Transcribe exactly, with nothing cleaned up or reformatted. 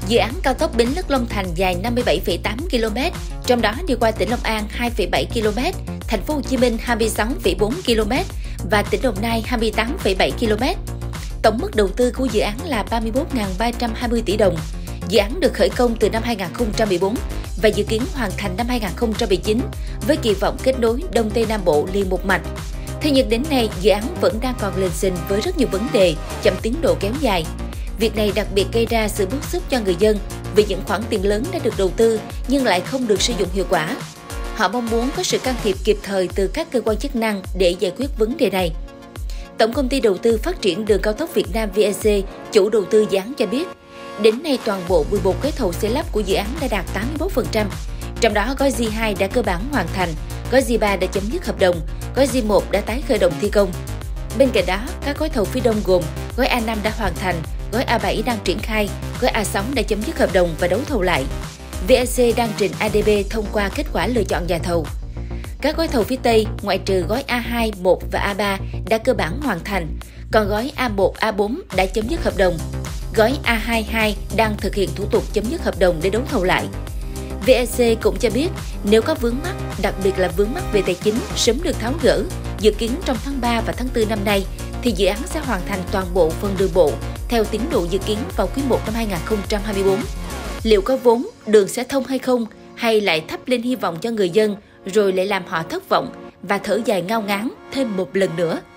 Dự án cao tốc Bến Lức - Long Thành dài năm mươi bảy phẩy tám ki lô mét, trong đó đi qua tỉnh Long An hai phẩy bảy ki lô mét, Thành phố Hồ Chí Minh hai mươi sáu phẩy bốn ki lô mét và tỉnh Đồng Nai hai mươi tám phẩy bảy ki lô mét. Tổng mức đầu tư của dự án là ba mươi mốt nghìn ba trăm hai mươi tỷ đồng. Dự án được khởi công từ năm hai nghìn không trăm mười bốn và dự kiến hoàn thành năm hai nghìn không trăm mười chín với kỳ vọng kết nối Đông Tây Nam Bộ liền một mạch. Thế nhưng đến nay, dự án vẫn đang còn lình xình với rất nhiều vấn đề, chậm tiến độ kéo dài. Việc này đặc biệt gây ra sự bức xúc cho người dân vì những khoản tiền lớn đã được đầu tư nhưng lại không được sử dụng hiệu quả. Họ mong muốn có sự can thiệp kịp thời từ các cơ quan chức năng để giải quyết vấn đề này. Tổng công ty đầu tư phát triển đường cao tốc Việt Nam vê e xê, chủ đầu tư dự án cho biết, đến nay toàn bộ mười một gói thầu xây lắp của dự án đã đạt tám mươi mốt phần trăm. Trong đó gói G hai đã cơ bản hoàn thành, gói G ba đã chấm dứt hợp đồng, gói G một đã tái khởi động thi công. Bên cạnh đó, các gói thầu phía đông gồm gói A năm đã hoàn thành, gói A bảy đang triển khai, gói A sáu đã chấm dứt hợp đồng và đấu thầu lại. vê e xê đang trình a đê bê thông qua kết quả lựa chọn nhà thầu. Các gói thầu phía Tây, ngoại trừ gói A hai, một và A ba đã cơ bản hoàn thành, còn gói A một, A bốn đã chấm dứt hợp đồng. Gói A hai hai đang thực hiện thủ tục chấm dứt hợp đồng để đấu thầu lại. vê e xê cũng cho biết nếu có vướng mắc, đặc biệt là vướng mắc về tài chính sớm được tháo gỡ, dự kiến trong tháng ba và tháng tư năm nay thì dự án sẽ hoàn thành toàn bộ phần đường bộ theo tiến độ dự kiến vào quý một năm hai nghìn không trăm hai mươi tư. Liệu có vốn, đường sẽ thông hay không, hay lại thắp lên hy vọng cho người dân rồi lại làm họ thất vọng và thở dài ngao ngán thêm một lần nữa?